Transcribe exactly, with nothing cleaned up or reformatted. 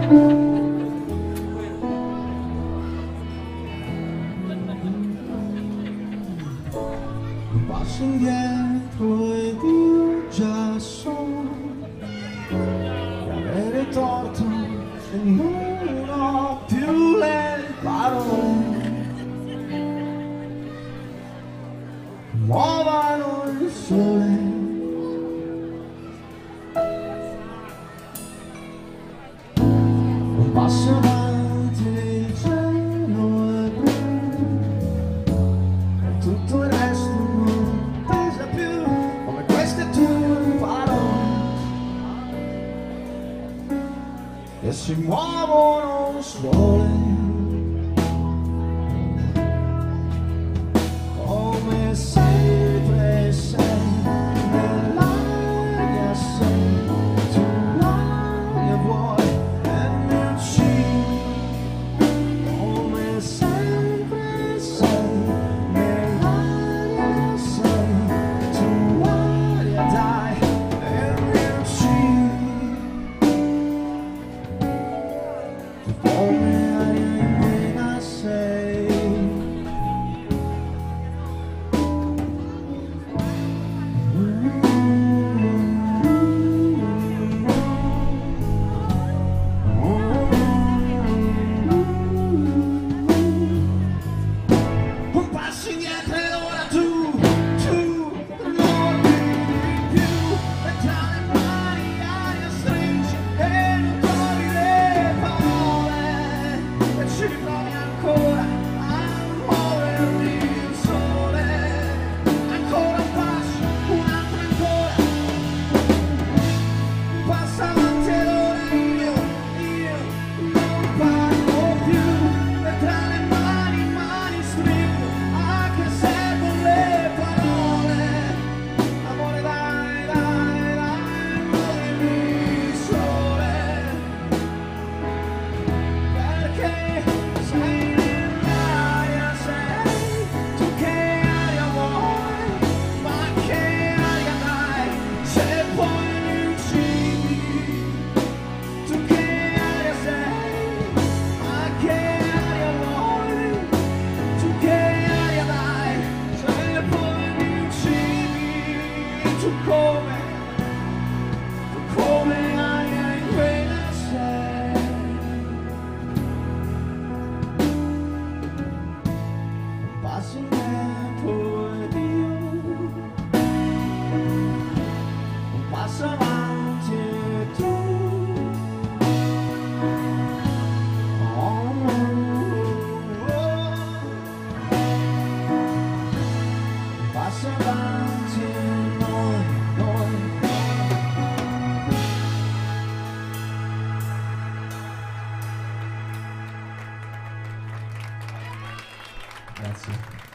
Passo indietro ed io già so di avere torto e non ho più le parole, muovano il sole. Un passo avanti, il cielo è blu e tutto il resto non pesa più come queste tue parole che si muovono sole. Come sempre sei nell'aria, sei tu l'aria vuoi e mi uccidi. Come sempre sei nell'aria, sei tu l'aria dai e mi uccidi. Tu come aria in vena sei. Un passo indietro ed ora tu, tu non vivi più, e tra le mani aria stringi e non trovi le parole, e ci provi ancora a muoverti il sole. Ancora un passo, un altro ancora, un passo avanti ed ora io, io non parlo più, e tra le mani, mani stringo anche se con le parole. Amore dai, dai, dai, muovimi il sole, perché sei nell'aria, sei tu che aria vuoi, ma che aria dai se poi mi uccidi. Tu che aria sei, ma che aria vuoi, tu che aria dai se poi mi uccidi. Tu come, tu come aria in vena sei. Un passo indietro ed io, un passo avanti e tu. Oh, oh, oh. Un passo avanti e noi, noi. Grazie.